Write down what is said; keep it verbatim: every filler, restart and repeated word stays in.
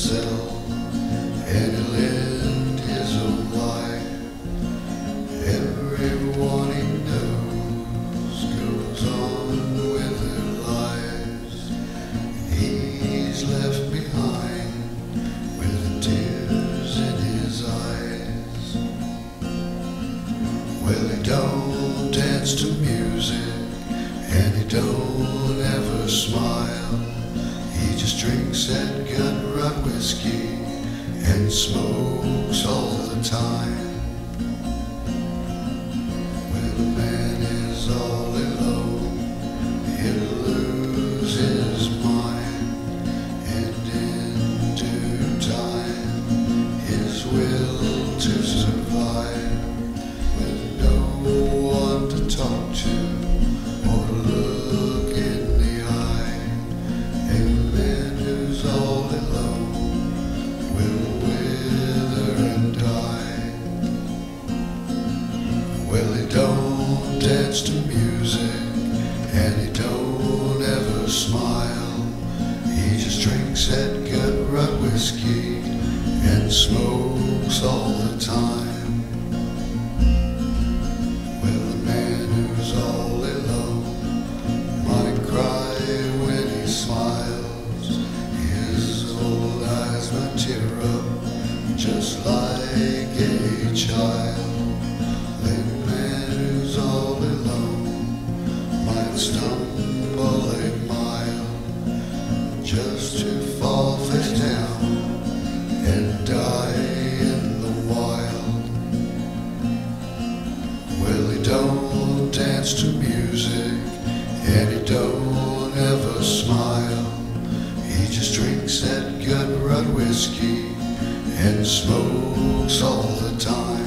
himself, and he lived his own life. Everyone he knows goes on with their lives. He's left behind with tears in his eyes. Well, he don't dance to music, and he don't ever smile. He just drinks that gut rot whiskey and smokes all the time. When a man is all alone, he'll lose his mind, and in due time, his will to survive. With no one to talk to or to look in the eye, a man who's all alone will wither and die. Well, he don't dance to music, and he don't ever smile. He just drinks that gut rot whiskey and smokes all the time. Well, the man who's all alone might cry when he smiles. His old eyes might tear up just like a child. The man who's all alone might stumble a mile just to fall face down and die in the wild. Well, he don't dance to music, and he don't ever smile. He just drinks that gut rot whiskey and smokes all the time.